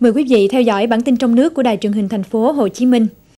Mời quý vị theo dõi bản tin trong nước của Đài truyền hình thành phố Hồ Chí Minh.